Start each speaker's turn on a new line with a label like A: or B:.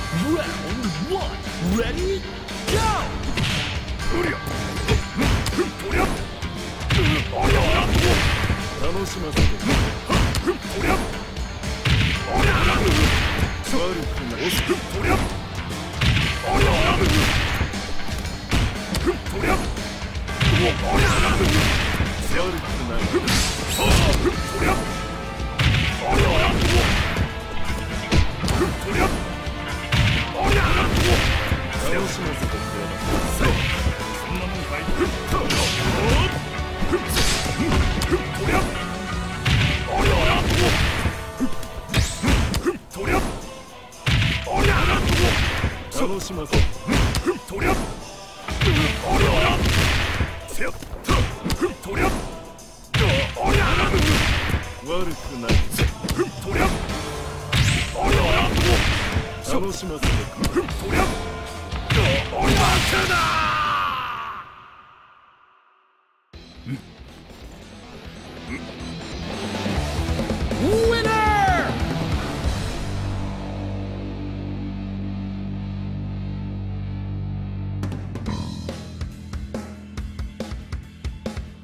A: Round one, ready, go! 楽しませて悪くない楽しませてくれそんなもんかい楽しませとりゃせやとりゃ悪くないとりゃ楽しませてとりゃ負けだ